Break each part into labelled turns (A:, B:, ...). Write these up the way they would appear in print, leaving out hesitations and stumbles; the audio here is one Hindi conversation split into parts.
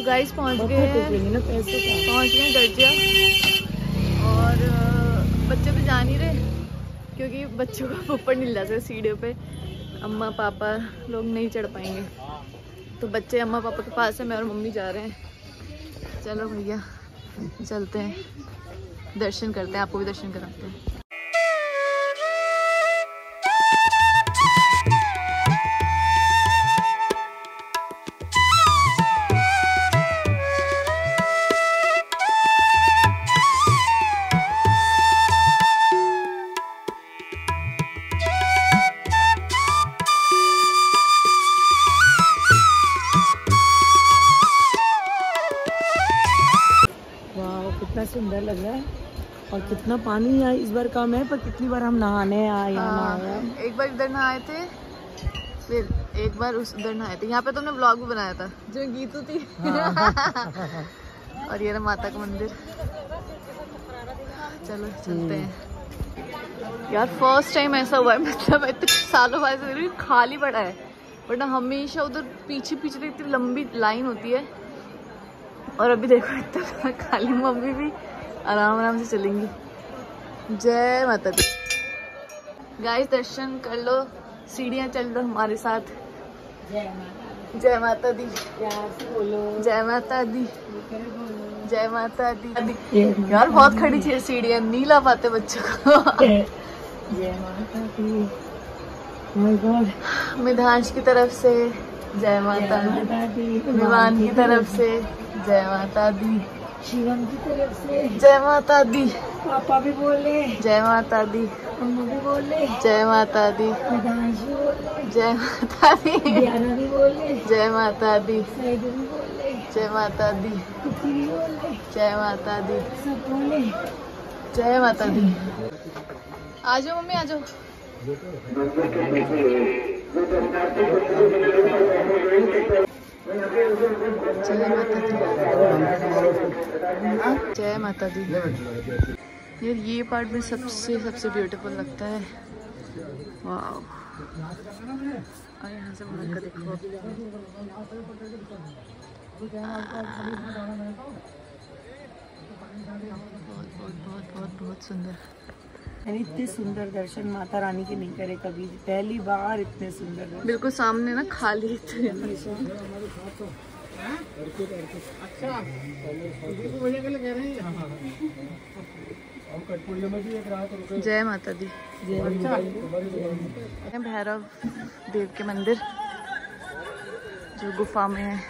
A: गाइस पहुंच गए हैं गर्जिया। और बच्चे तो जा नहीं रहे क्योंकि बच्चों को ऊपर नहीं ले जाते सीढ़ियों पे, अम्मा पापा लोग नहीं चढ़ पाएंगे, तो बच्चे अम्मा पापा के पास है, मैं और मम्मी जा रहे हैं। चलो भैया चलते हैं, दर्शन करते हैं, आपको भी दर्शन कराते हैं।
B: कितना सुंदर लग रहा है और कितना पानी है इस बार कम है, पर कितनी बार हम नहाने आए हैं।
A: एक बार इधर नहाए थे, फिर एक बार उधर नहाए थे। यहाँ पे तुमने व्लॉग भी बनाया था जो गीतू थी। और ये रहा माता का मंदिर। चलो चलते हैं यार। फर्स्ट टाइम ऐसा हुआ है, मतलब इतने सालों बाद खाली पड़ा है, वरना हमेशा उधर पीछे पीछे इतनी लंबी लाइन होती है, और अभी देखो इतना खाली। मम्मी भी आराम आराम से चलेंगी। जय माता दी। गाइस दर्शन कर लो, सीढ़ियाँ चल लो हमारे साथ। जय माता दी, जय माता दी, जय माता दी। यार बहुत खड़ी थी सीढ़ियाँ, नहीं ला पाते बच्चों को।
B: जय माता दी। My God.
A: मिधांश की तरफ से जय माता दी, विवान की तरफ से जय माता दी,
B: शिवम की तरफ से
A: जय माता दी,
B: पापा भी बोले
A: जय माता दी,
B: अम्मा भी बोले
A: जय माता दी,
B: मिधांश भी बोले
A: जय माता दी,
B: दियाना भी बोले
A: जय माता दी,
B: सैद भी बोले
A: जय माता दी,
B: कुकी भी बोले,
A: जय माता दी,
B: सब बोले
A: जय माता दी। आ जाओ मम्मी, आ जाओ। जय माता दी, जय माता दी। यार ये पार्ट भी सबसे ब्यूटीफुल लगता है। वाह। और यहाँ से बाहर का देखो, बहुत सुंदर।
B: मैंने इतने सुंदर दर्शन माता रानी के नहीं करे कभी, पहली बार इतने सुंदर दर्शन।
A: बिल्कुल सामने ना खाली। जय माता दी। भैरव देव के मंदिर जो गुफा में है।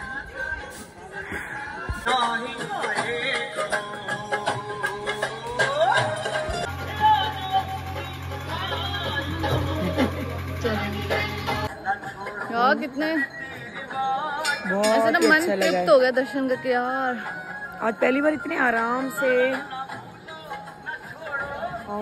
A: यार कितने ऐसे ना मन तृप्त हो गया दर्शन करके यार।
B: आज पहली बार इतने आराम से और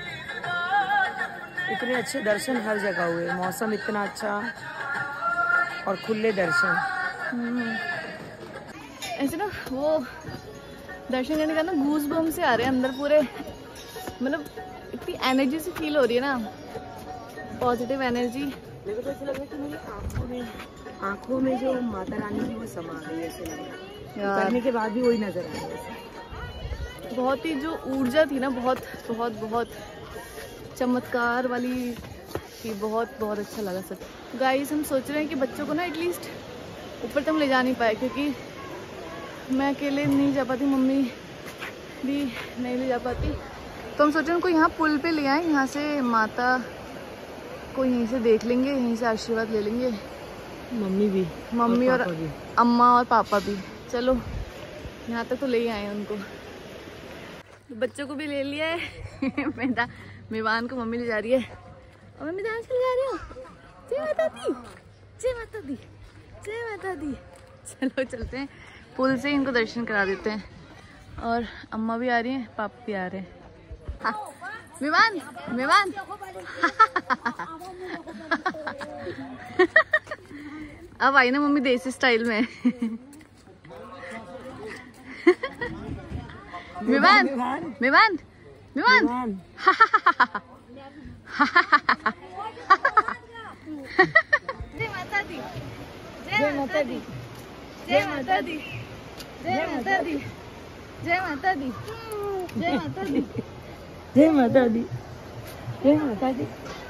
B: इतने अच्छे दर्शन हर जगह हुए, मौसम इतना अच्छा और खुले दर्शन।
A: ऐसे ना वो दर्शन करने का ना गूज बम से आ रहे हैं अंदर पूरे, मतलब इतनी एनर्जी से फील हो रही है ना, पॉजिटिव एनर्जी।
B: मेरे को ऐसा लग रहा है कि मेरी आंखों में जो माता रानी की वो समा गई है, ऐसे लग रहा है। करने के बाद भी वही नजर आ रहा है।
A: बहुत ही जो ऊर्जा थी ना, बहुत चमत्कार वाली थी। बहुत अच्छा लगा सब। गाइस हम सोच रहे हैं कि बच्चों को ना एटलीस्ट ऊपर तक ले जा नहीं पाए, क्योंकि मैं अकेले नहीं जा पाती, मम्मी भी नहीं ले जा पाती, तो हम सोच रहे हैं उनको यहाँ पुल पे ले आए, यहाँ से माता को यहीं से देख लेंगे, यहीं से आशीर्वाद ले लेंगे। मम्मी और अम्मा और पापा भी। चलो यहाँ तक तो ले ही आए उनको, बच्चों को भी ले लिया है। मेवान को मम्मी ले जा रही है और मम्मी डांस ले जा रही हो। जय माता दी, जय माता दी, जय माता दी। चलो चलते हैं, पुल से इनको दर्शन करा देते हैं। और अम्मा भी आ रही हैं, पापा भी आ रहे हैं। हाँ। मेवान अब आई ना मम्मी देसी स्टाइल में। मेवान जय माता दी, जय माता दी, जय माता दी, जय माता दी, जय माता दी, जय माता दी,
B: जय माता दी, जय माता दी।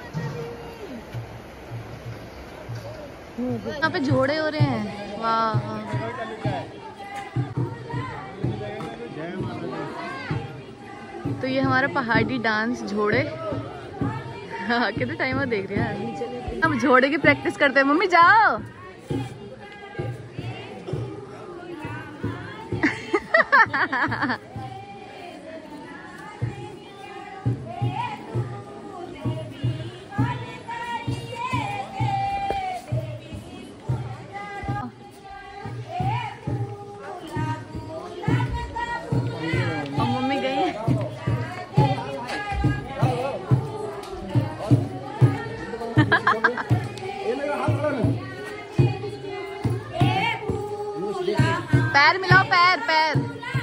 A: यहाँ पे जोड़े हो रहे हैं, वाह। तो ये हमारा पहाड़ी डांस झोड़े। हाँ, कितने टाइम में देख रहे हैं। हम झोड़े की प्रैक्टिस करते हैं। मम्मी जाओ। मम्मी गई है। पैर मिलाओ, पैर पैर।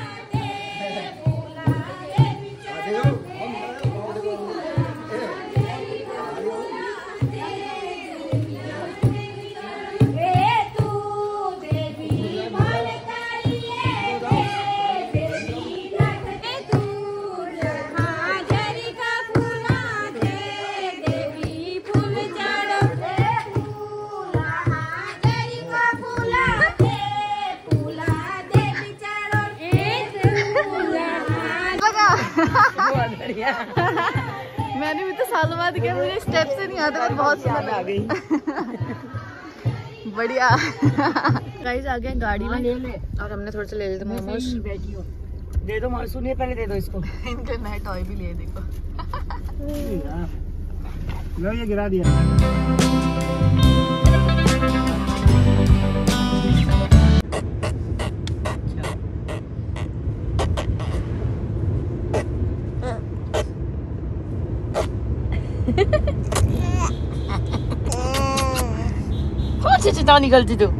A: मैंने भी तो सालों बाद किया, मुझे स्टेप से नहीं आता, पर बहुत सुंदर आ गई। बढ़िया। गाइस आ गए गाड़ी में और हमने थोड़ा सा ले लेते मोमोज।
B: दे दो, सुनिए पहले दे दो इसको।
A: इनके नए टॉय भी लिए, देखो।
C: लो ये गिरा दिया।
B: चिता निकलती तो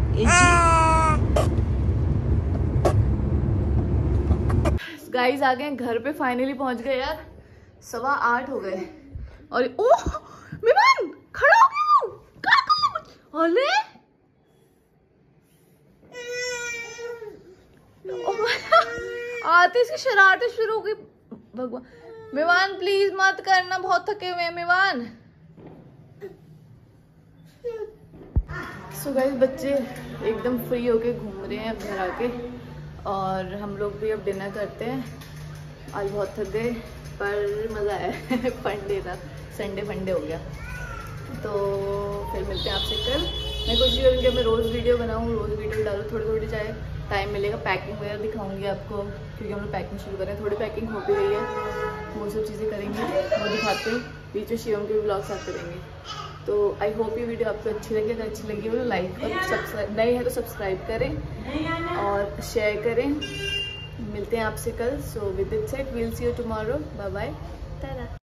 A: गाइस आ गए घर पे, फाइनली पहुंच गए यार। 8:15 हो गए और ओह मेहमान खड़ा हो गया। ओले आते इसकी शरारतें शुरू हो गई। भगवान, मेहमान प्लीज मत करना, बहुत थके हुए हैं मेहमान। सो गाइस बच्चे एकदम फ्री होके घूम रहे हैं अब घर आके, और हम लोग भी अब डिनर करते हैं। आज बहुत थक गए पर मज़ा आया। फंडे था, संडे फंडे हो गया। तो फिर मिलते हैं आपसे कल। मैं कोशिश करूँगी कि मैं रोज़ वीडियो बनाऊँ, रोज़ वीडियो डालूँ, थोड़ी थोड़ी चाहे टाइम मिलेगा। पैकिंग वगैरह दिखाऊंगी आपको, क्योंकि हम लोग पैकिंग शुरू करें। थोड़ी पैकिंग हो भी गई है, वो सब चीज़ें करेंगे, वो दिखाते हैं। बीच में शिवम के भी ब्लॉग्स आते रहेंगे। तो आई होप ये वीडियो आपको अच्छी लगी। अगर अच्छी लगी हो तो लाइक और सब्सक्राइब, नए हैं तो सब्सक्राइब करें और शेयर करें। मिलते हैं आपसे कल। So with it said, we'll see you tomorrow. Bye bye, Tata.